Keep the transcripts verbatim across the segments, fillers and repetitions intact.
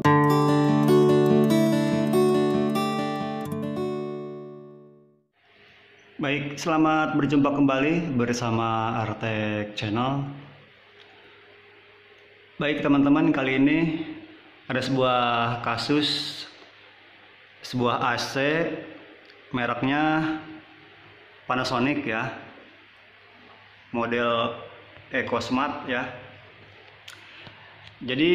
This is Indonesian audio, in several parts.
Baik, selamat berjumpa kembali bersama Artek Channel. Baik teman-teman, kali ini ada sebuah kasus, sebuah A C mereknya Panasonic ya, model EcoSmart ya. Jadi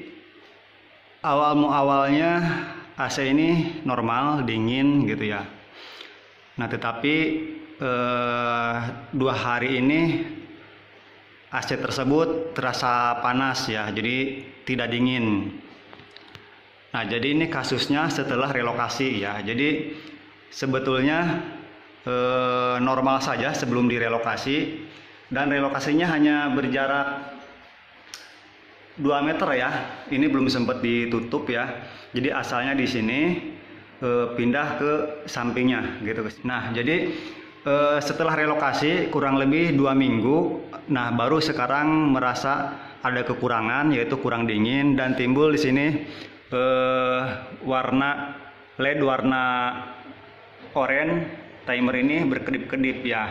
awal muawalnya A C ini normal, dingin gitu ya. Nah, tetapi eh, dua hari ini A C tersebut terasa panas ya, jadi tidak dingin. Nah, jadi ini kasusnya setelah relokasi ya. Jadi sebetulnya eh, normal saja sebelum direlokasi, dan relokasinya hanya berjarak dua meter ya. Ini belum sempat ditutup ya. Jadi asalnya di sini Uh, pindah ke sampingnya gitu. Nah, jadi uh, setelah relokasi kurang lebih dua minggu, nah baru sekarang merasa ada kekurangan, yaitu kurang dingin, dan timbul di sini uh, warna L E D warna oranye timer ini berkedip-kedip ya.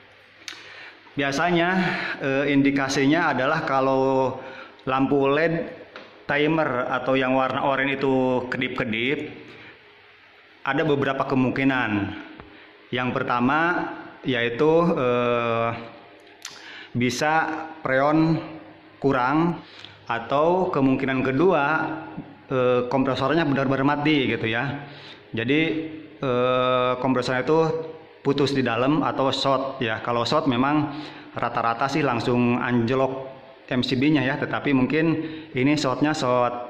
Biasanya uh, indikasinya adalah kalau lampu L E D timer atau yang warna oranye itu kedip-kedip, ada beberapa kemungkinan. Yang pertama yaitu eh, bisa freon kurang, atau kemungkinan kedua eh, kompresornya benar-benar mati gitu ya. Jadi eh, kompresornya itu putus di dalam atau short ya. Kalau short memang rata-rata sih langsung anjlok M C B-nya ya, tetapi mungkin ini shortnya short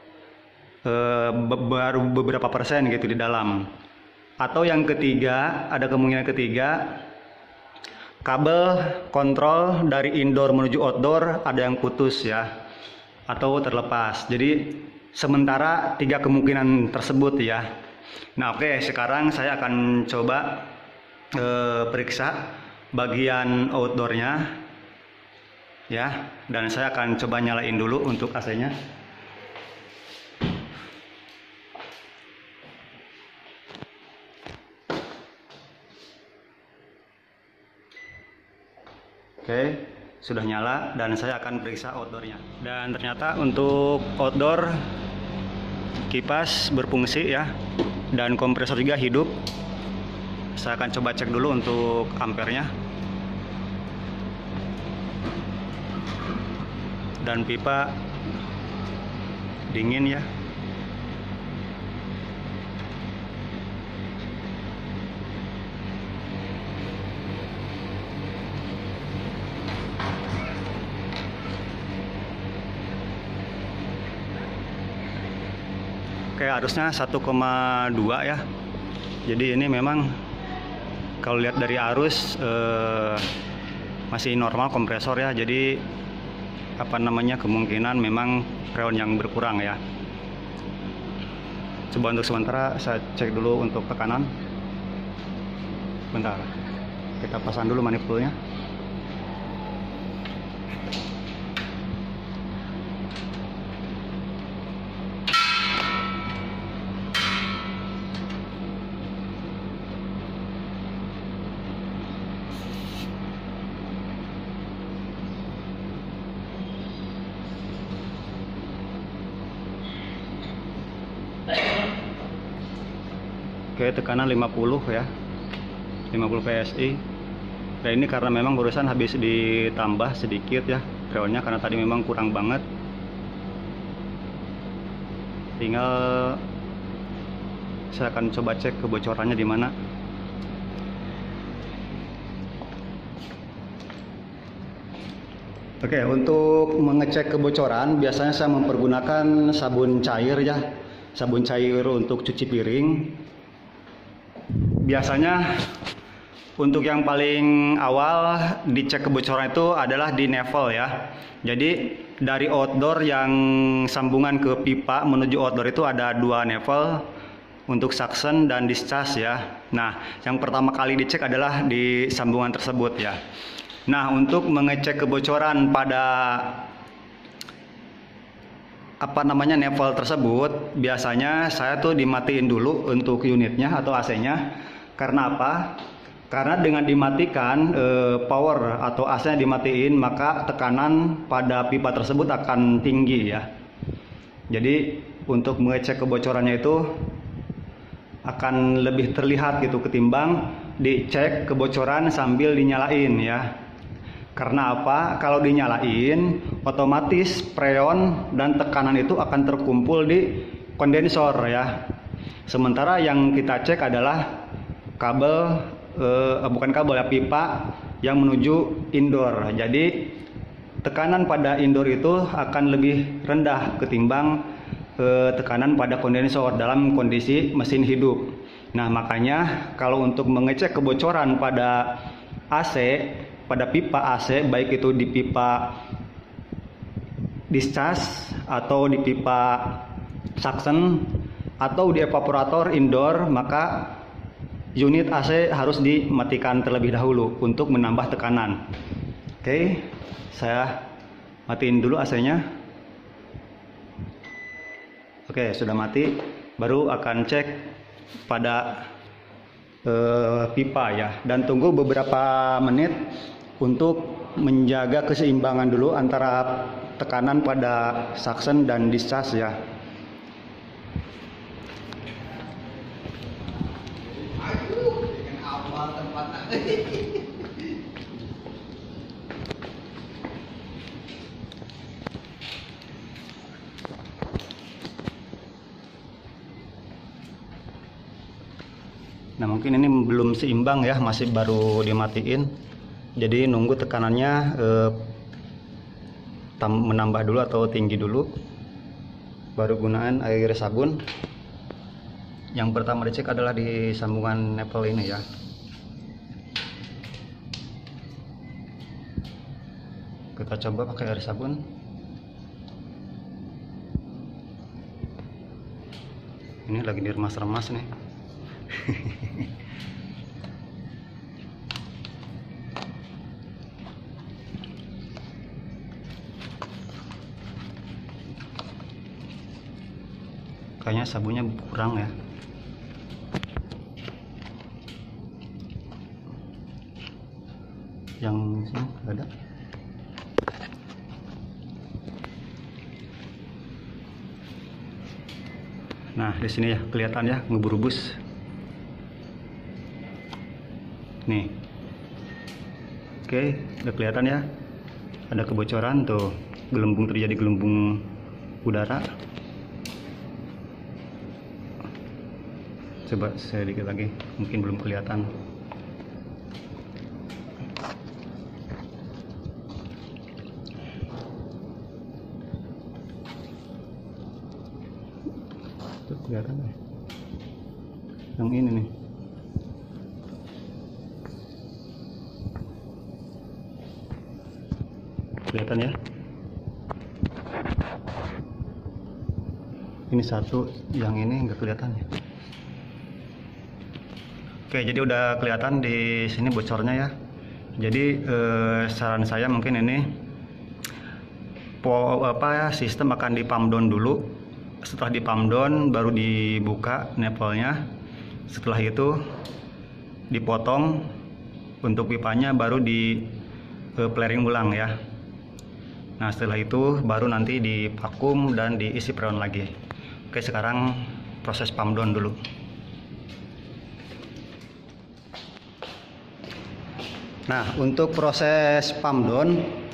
Uh, baru beberapa persen gitu di dalam. Atau yang ketiga, ada kemungkinan ketiga, kabel kontrol dari indoor menuju outdoor ada yang putus ya, atau terlepas. Jadi sementara tiga kemungkinan tersebut ya. Nah, oke, okay, sekarang saya akan coba uh, periksa bagian outdoornya ya, dan saya akan coba nyalain dulu untuk A C-nya. Oke, sudah nyala, dan saya akan periksa outdoornya. Dan ternyata untuk outdoor kipas berfungsi ya, dan kompresor juga hidup. Saya akan coba cek dulu untuk ampernya. Dan pipa dingin ya. Oke, harusnya satu koma dua ya. Jadi ini memang kalau lihat dari arus eh, masih normal kompresor ya. Jadi apa namanya, kemungkinan memang freon yang berkurang ya. Coba untuk sementara saya cek dulu untuk tekanan. Bentar, kita pasang dulu manifoldnya. Oke, tekanan lima puluh ya, lima puluh P S I. Dan ini karena memang barusan habis ditambah sedikit ya freonnya, karena tadi memang kurang banget. Tinggal saya akan coba cek kebocorannya di mana. Oke, untuk mengecek kebocoran biasanya saya mempergunakan sabun cair ya, sabun cair untuk cuci piring. Biasanya untuk yang paling awal dicek kebocoran itu adalah di level ya. Jadi dari outdoor yang sambungan ke pipa menuju outdoor itu ada dua level untuk suction dan discharge ya. Nah, yang pertama kali dicek adalah di sambungan tersebut ya. Nah, untuk mengecek kebocoran pada apa namanya nepal tersebut, biasanya saya tuh dimatiin dulu untuk unitnya atau A C-nya. Karena apa? Karena dengan dimatikan eh, power atau A C-nya dimatiin, maka tekanan pada pipa tersebut akan tinggi ya. Jadi untuk mengecek kebocorannya itu akan lebih terlihat gitu ketimbang dicek kebocoran sambil dinyalain ya. Karena apa? Kalau dinyalain, otomatis freon dan tekanan itu akan terkumpul di kondensor ya. Sementara yang kita cek adalah kabel, eh, bukan kabel ya, pipa yang menuju indoor. Jadi tekanan pada indoor itu akan lebih rendah ketimbang eh, tekanan pada kondensor dalam kondisi mesin hidup. Nah, makanya kalau untuk mengecek kebocoran pada A C, pada pipa A C, baik itu di pipa discharge atau di pipa suction atau di evaporator indoor, maka unit A C harus dimatikan terlebih dahulu untuk menambah tekanan. Oke, saya matiin dulu A C-nya. Oke, sudah mati. Baru akan cek pada eh, pipa ya, dan tunggu beberapa menit untuk menjaga keseimbangan dulu antara tekanan pada suction dan discharge ya. Nah, mungkin ini belum seimbang ya, masih baru dimatiin. Jadi nunggu tekanannya eh, menambah dulu atau tinggi dulu, baru gunakan air sabun. Yang pertama dicek adalah di sambungan nepal ini ya. Kita coba pakai air sabun. Ini lagi diremas-remas nih. Kayaknya sabunnya kurang ya. Yang sini ada. Nah, di sini ya kelihatan ya, ngeburubus. Nih. Oke, udah kelihatan ya. Ada kebocoran tuh, gelembung, terjadi gelembung udara. Coba saya dikit lagi, mungkin belum kelihatan. Tuh, kelihatan nih. Yang ini nih. Kelihatan ya. Ini satu, yang ini nggak kelihatan ya. Oke, jadi udah kelihatan di sini bocornya ya. Jadi eh, saran saya mungkin ini po, apa ya, sistem akan di pump down dulu. Setelah di pump down baru dibuka nepelnya. Setelah itu dipotong untuk pipanya, baru di eh, flaring ulang ya. Nah, setelah itu baru nanti divakum dan diisi freon lagi. Oke, sekarang proses pump down dulu. Nah, untuk proses pump down,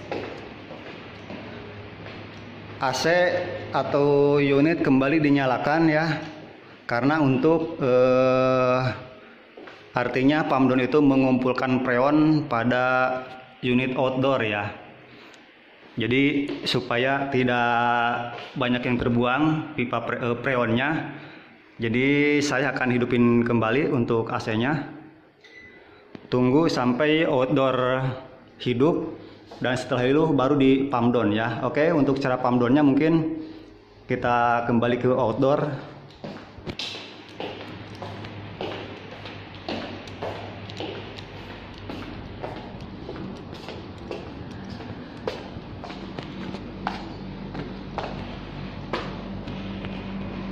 A C atau unit kembali dinyalakan ya, karena untuk eh, artinya pump down itu mengumpulkan freon pada unit outdoor ya. Jadi supaya tidak banyak yang terbuang pipa pre, eh, freonnya, jadi saya akan hidupin kembali untuk A C-nya. Tunggu sampai outdoor hidup, dan setelah itu baru di pump down ya. Oke, untuk cara pump down-nya mungkin kita kembali ke outdoor.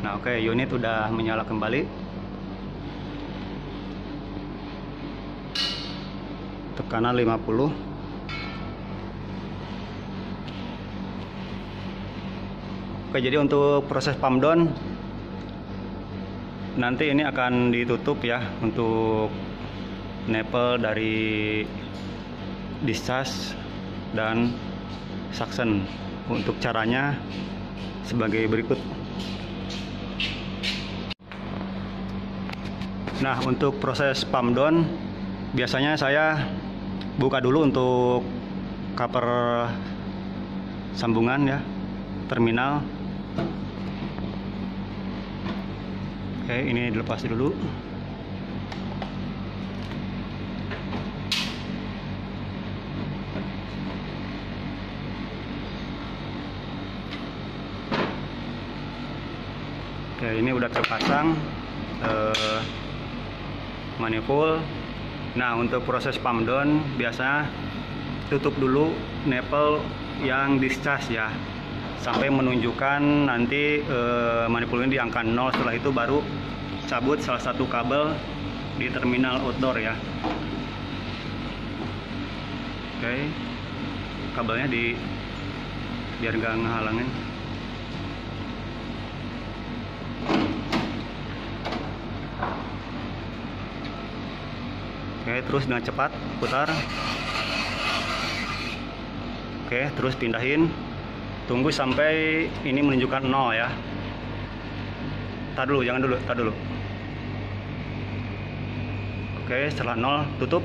Nah, oke, unit udah menyala kembali. Tekanan lima puluh. Oke, jadi untuk proses pump down nanti ini akan ditutup ya untuk nipple dari discharge dan suction. Untuk caranya sebagai berikut. Nah, untuk proses pump down biasanya saya buka dulu untuk cover sambungan ya, terminal. Oke, ini dilepas dulu. Oke, ini udah terpasang eh, manifold. Nah, untuk proses pump down biasa tutup dulu nipple yang discharge ya, sampai menunjukkan nanti eh, manifold ini di angka nol. Setelah itu baru cabut salah satu kabel di terminal outdoor ya. Oke, kabelnya di biar nggak ngehalangin. Oke, terus dengan cepat putar. Oke, terus pindahin. Tunggu sampai ini menunjukkan nol ya. Tar dulu, jangan dulu, tar dulu. Oke, setelah nol tutup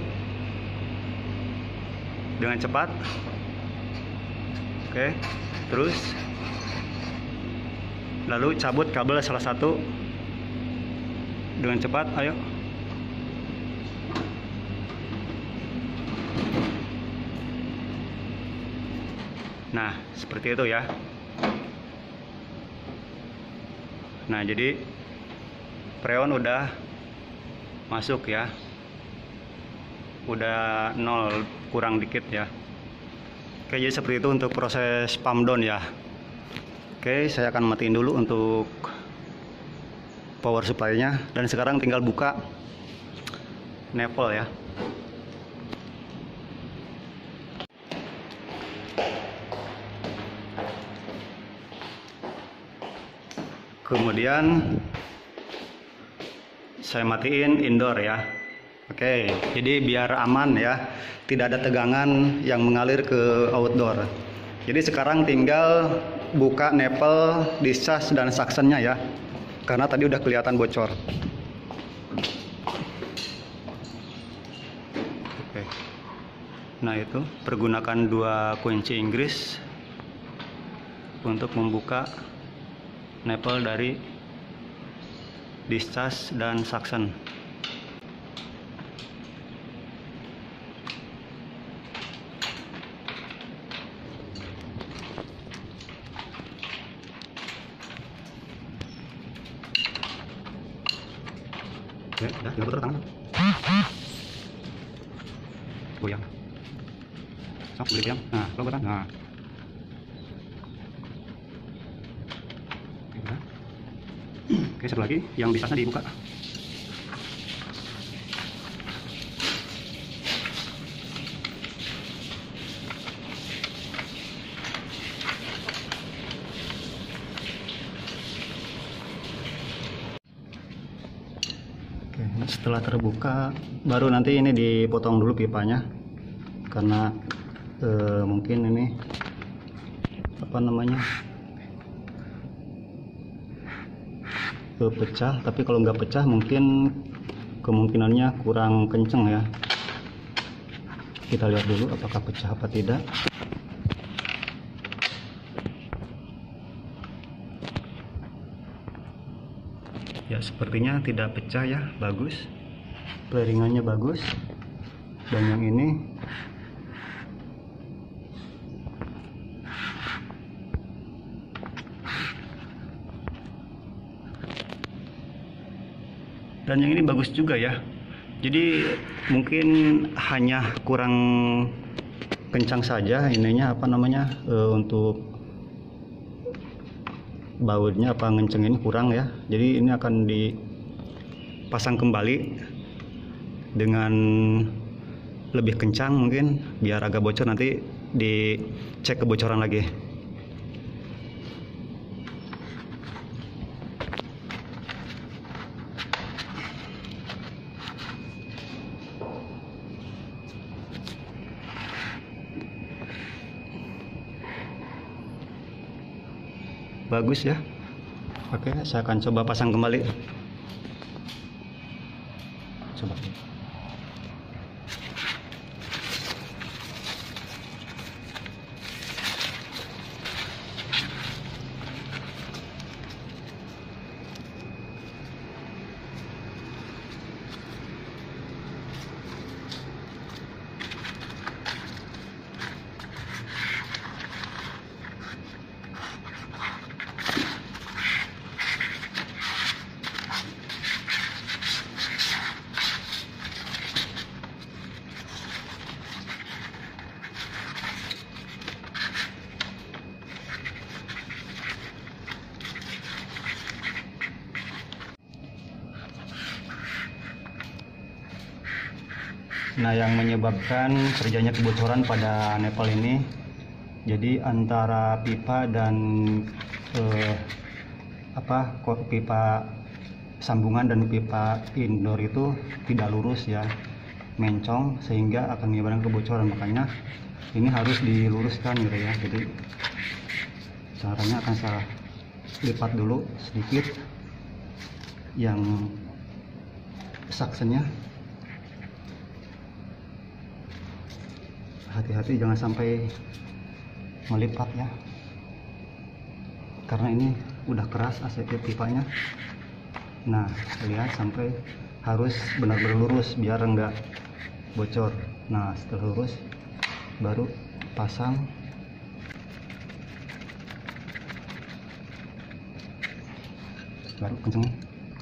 dengan cepat. Oke, terus lalu cabut kabel salah satu dengan cepat. Ayo. Nah, seperti itu ya. Nah, jadi freon udah masuk ya. Udah nol kurang dikit ya. Oke, jadi seperti itu untuk proses pump down ya. Oke, saya akan matiin dulu untuk power supply-nya, dan sekarang tinggal buka nipple ya. Kemudian saya matiin indoor ya. Oke, jadi biar aman ya, tidak ada tegangan yang mengalir ke outdoor. Jadi sekarang tinggal buka nipple discharge dan suction-nya ya, karena tadi udah kelihatan bocor. Oke. Nah, itu pergunakan dua kunci Inggris untuk membuka nipple dari discharge dan suction. Oke, udah tinggal putar tangan. Goyang. Sok, boleh diam. Nah, kalau putar. Nah. Oke, satu lagi yang discharge dibuka. Oke, setelah terbuka baru nanti ini dipotong dulu pipanya, karena eh, mungkin ini apa namanya pecah, tapi kalau nggak pecah mungkin kemungkinannya kurang kenceng ya. Kita lihat dulu apakah pecah apa tidak. Ya, sepertinya tidak pecah ya, bagus, flaringannya bagus. Dan yang ini dan yang ini bagus juga ya. Jadi mungkin hanya kurang kencang saja ininya apa namanya e, untuk bautnya apa ngencengin kurang ya, jadi ini akan dipasang kembali dengan lebih kencang mungkin biar agak bocor, nanti dicek kebocoran lagi. Bagus ya. Oke, saya akan coba pasang kembali. Coba. Nah, yang menyebabkan terjadinya kebocoran pada nepal ini, jadi antara pipa dan eh, apa kok pipa sambungan dan pipa indoor itu tidak lurus ya, mencong, sehingga akan menyebabkan kebocoran. Makanya ini harus diluruskan gitu ya. Jadi caranya akan saya lipat dulu sedikit yang saksennya. Hati-hati jangan sampai melipat ya, karena ini udah keras A C P pipanya. Nah, lihat sampai harus benar-benar lurus biar enggak bocor. Nah, setelah lurus baru pasang. Baru kenceng.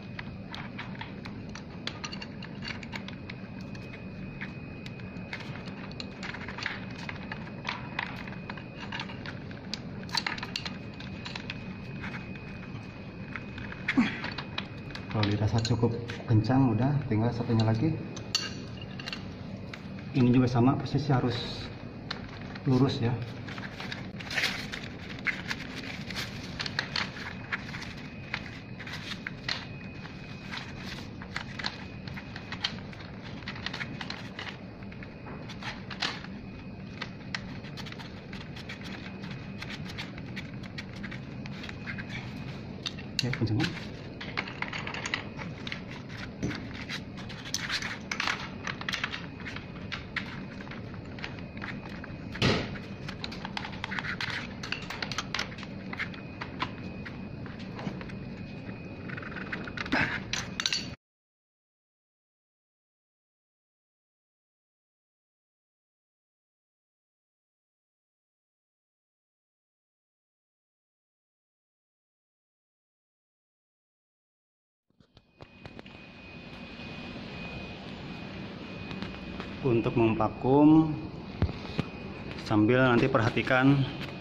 Kalau dirasa cukup kencang, udah tinggal satunya lagi. Ini juga sama, posisi harus lurus ya. Oke, kencangnya. Untuk memvakum, sambil nanti perhatikan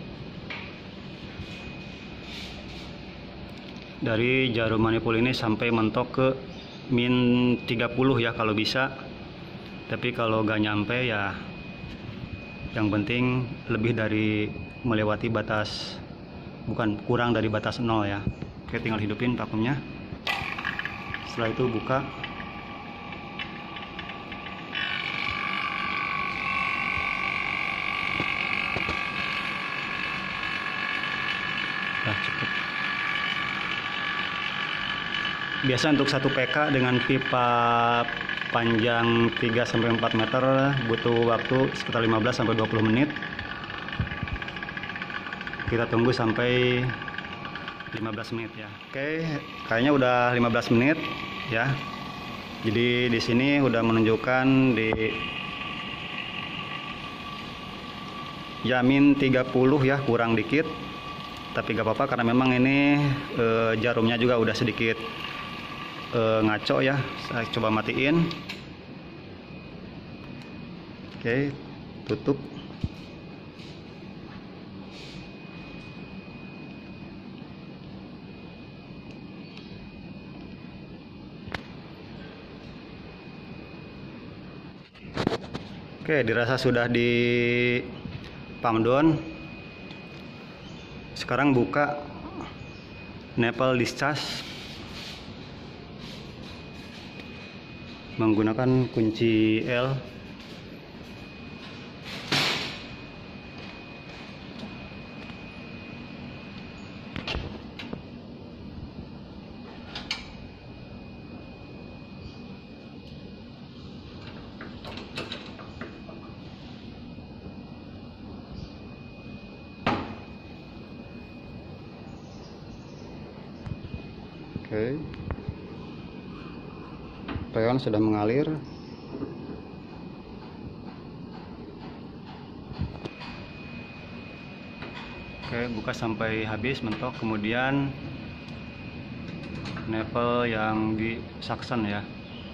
dari jarum manipul ini sampai mentok ke min tiga puluh ya kalau bisa. Tapi kalau gak nyampe ya, yang penting lebih dari melewati batas, bukan kurang dari batas nol ya. Oke, tinggal hidupin vakumnya. Setelah itu buka. Nah, cukup. Biasa untuk satu P K dengan pipa panjang tiga sampai empat meter butuh waktu sekitar lima belas sampai dua puluh menit. Kita tunggu sampai lima belas menit ya. Oke, kayaknya udah lima belas menit ya. Jadi di sini udah menunjukkan di Yamin tiga puluh ya, kurang dikit. Tapi gak apa-apa karena memang ini e, jarumnya juga udah sedikit e, ngaco ya. Saya coba matiin. Oke, tutup. Oke, dirasa sudah di pump down. Sekarang buka nipple discharge menggunakan kunci L. Oke, freon sudah mengalir. Oke, buka sampai habis mentok, kemudian nipple yang di suction ya.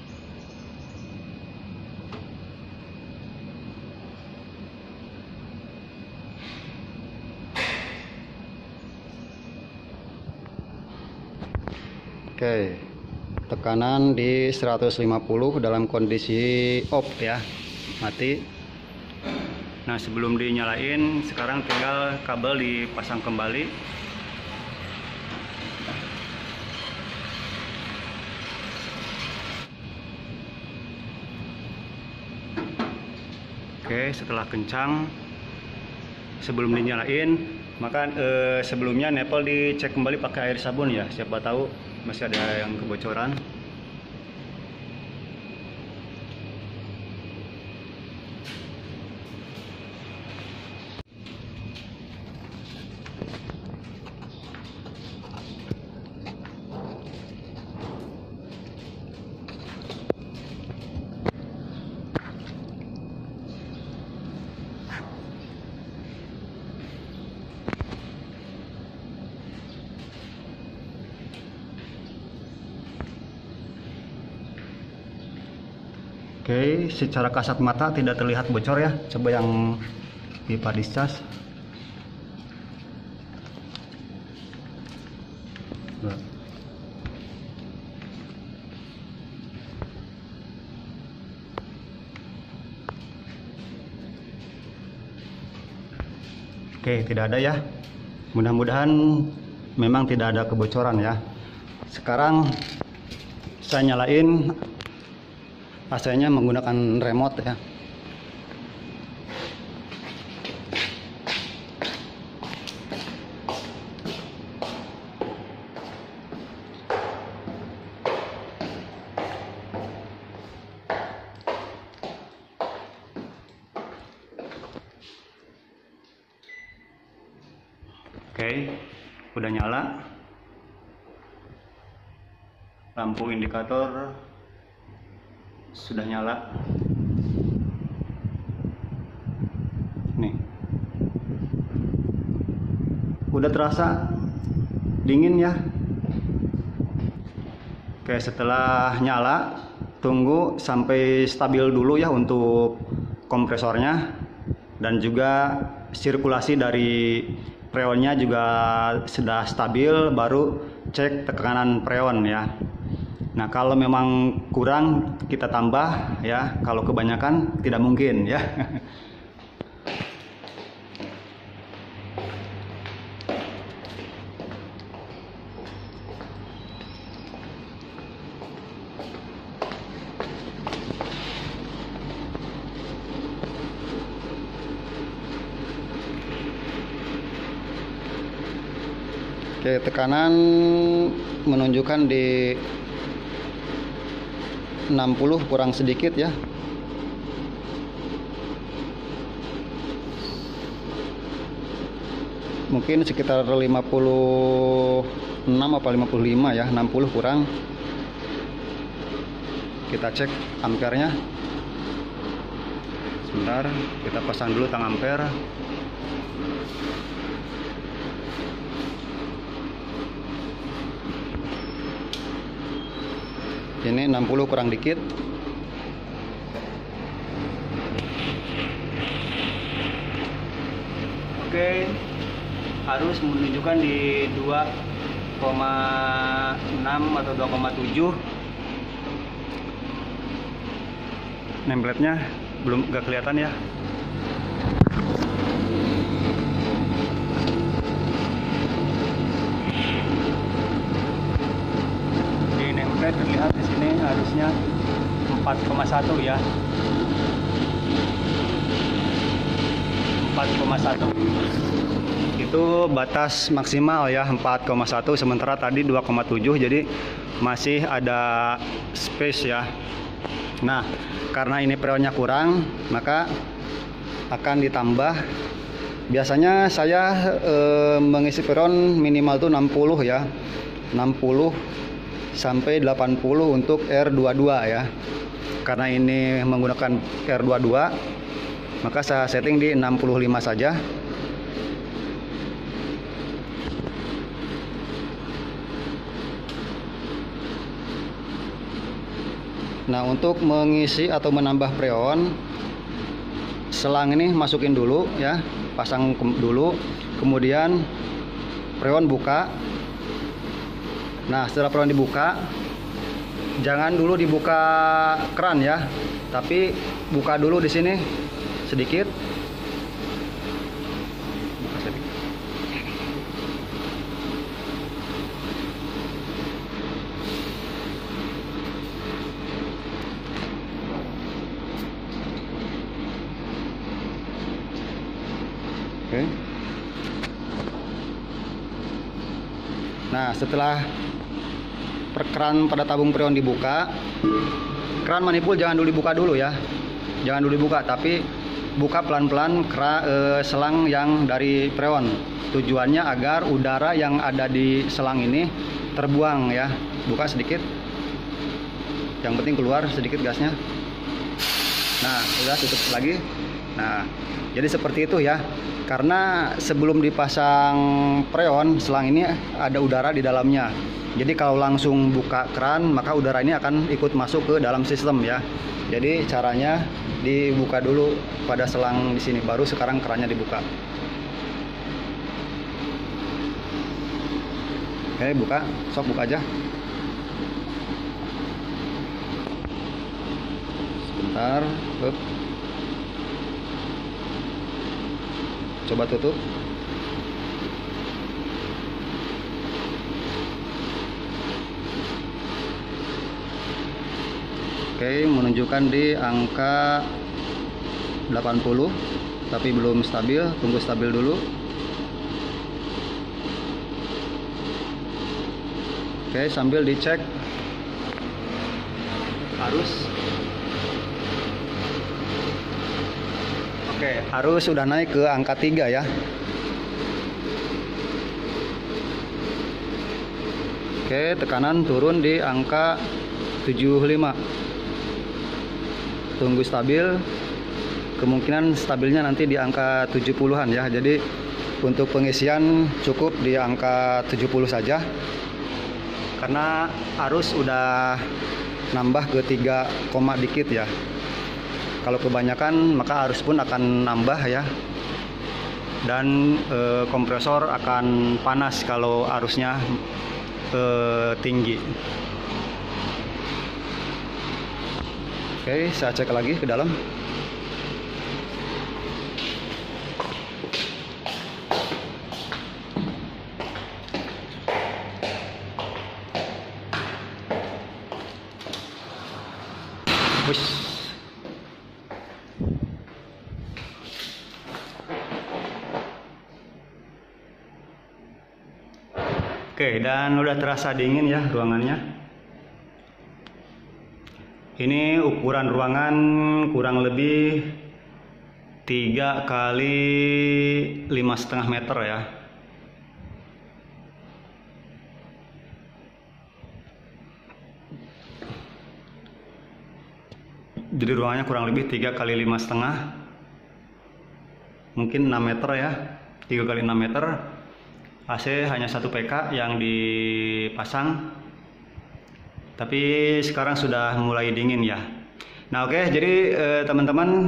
Oke, tekanan di seratus lima puluh dalam kondisi off ya, mati. Nah, sebelum dinyalain, sekarang tinggal kabel dipasang kembali. Oke, setelah kencang, sebelum dinyalain, maka eh, sebelumnya nipple dicek kembali pakai air sabun ya, siapa tahu masih ada yang kebocoran. Oke, secara kasat mata tidak terlihat bocor ya. Coba yang pipa discharge. Oke, tidak ada ya. Mudah-mudahan memang tidak ada kebocoran ya. Sekarang saya nyalain A C-nya menggunakan remote ya. Oke, udah nyala. Lampu indikator sudah nyala. Nih, udah terasa dingin ya. Oke, setelah nyala, tunggu sampai stabil dulu ya untuk kompresornya, dan juga sirkulasi dari freonnya juga sudah stabil, baru cek tekanan freon ya. Nah, kalau memang kurang kita tambah ya, kalau kebanyakan tidak mungkin ya. Oke, tekanan menunjukkan di enam puluh kurang sedikit ya. Mungkin sekitar lima puluh enam atau lima puluh lima ya, enam puluh kurang. Kita cek ampernya. Sebentar, kita pasang dulu tang ampere. Ini enam puluh kurang dikit. Oke, harus menunjukkan di dua koma enam atau dua koma tujuh. Nameplate-nya belum nggak kelihatan ya. Di nameplate terlihat di sini harusnya empat koma satu ya. empat koma satu itu batas maksimal ya, empat koma satu, sementara tadi dua koma tujuh, jadi masih ada space ya. Nah, karena ini freonnya kurang, maka akan ditambah. Biasanya saya e, mengisi freon minimal tuh enam puluh ya, enam puluh sampai delapan puluh untuk R dua puluh dua ya. Karena ini menggunakan R dua puluh dua, maka saya setting di enam puluh lima saja. Nah, untuk mengisi atau menambah freon, selang ini masukin dulu ya, pasang dulu, kemudian freon buka. Nah, setelah freon dibuka, jangan dulu dibuka keran ya, tapi buka dulu di sini sedikit. Buka sedikit. Oke. Nah, setelah keran pada tabung freon dibuka, keran manifold jangan dulu dibuka dulu ya, jangan dulu dibuka, tapi buka pelan-pelan eh, selang yang dari freon. Tujuannya agar udara yang ada di selang ini terbuang ya. Buka sedikit, yang penting keluar sedikit gasnya. Nah, sudah tutup lagi. Nah, jadi seperti itu ya. Karena sebelum dipasang freon, selang ini ada udara di dalamnya. Jadi kalau langsung buka keran, maka udara ini akan ikut masuk ke dalam sistem ya. Jadi caranya dibuka dulu pada selang di sini, baru sekarang kerannya dibuka. Oke, buka, sok buka aja. Sebentar, up. Coba tutup. Oke, menunjukkan di angka delapan puluh, tapi belum stabil, tunggu stabil dulu. Oke, sambil dicek arus. Oke, arus sudah naik ke angka tiga ya. Oke, tekanan turun di angka tujuh puluh lima. Tunggu stabil. Kemungkinan stabilnya nanti di angka tujuh puluhan ya. Jadi untuk pengisian cukup di angka tujuh puluh saja. Karena arus udah nambah ke tiga koma dikit ya. Kalau kebanyakan maka arus pun akan nambah ya. Dan e, kompresor akan panas kalau arusnya e, tinggi. Oke, saya cek lagi ke dalam. Wish. Oke, dan udah terasa dingin ya ruangannya. Ini ukuran ruangan kurang lebih tiga kali lima setengah meter ya. Jadi ruangannya kurang lebih tiga kali lima setengah, mungkin enam meter ya, tiga kali enam meter. A C hanya satu P K yang dipasang, tapi sekarang sudah mulai dingin ya. Nah oke, jadi eh, teman-teman,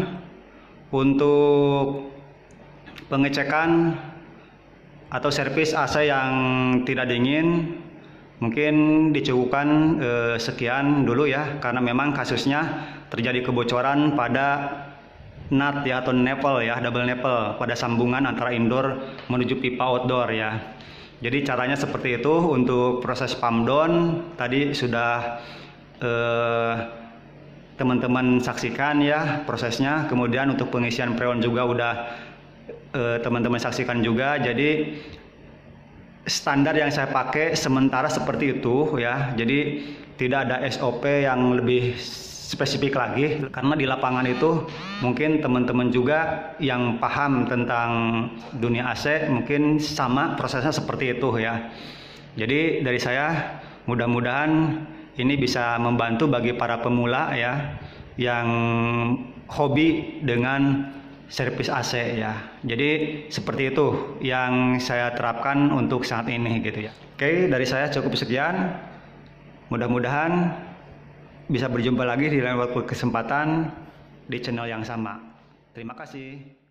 untuk pengecekan atau servis A C yang tidak dingin mungkin dicukupkan eh, sekian dulu ya, karena memang kasusnya terjadi kebocoran pada nut ya atau nipple ya, double nipple pada sambungan antara indoor menuju pipa outdoor ya. Jadi caranya seperti itu untuk proses pump down tadi sudah eh, teman-teman saksikan ya prosesnya. Kemudian untuk pengisian freon juga udah eh, teman-teman saksikan juga. Jadi standar yang saya pakai sementara seperti itu ya. Jadi tidak ada S O P yang lebih spesifik lagi, karena di lapangan itu mungkin teman-teman juga yang paham tentang dunia A C mungkin sama prosesnya seperti itu ya. Jadi dari saya mudah-mudahan ini bisa membantu bagi para pemula ya yang hobi dengan servis A C ya. Jadi seperti itu yang saya terapkan untuk saat ini gitu ya. Oke, dari saya cukup sekian. Mudah-mudahan bisa berjumpa lagi di lain waktu kesempatan di channel yang sama. Terima kasih.